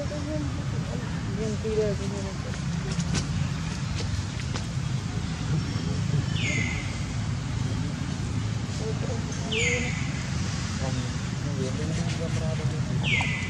Yang tidak sebenarnya. Om, ini yang berada di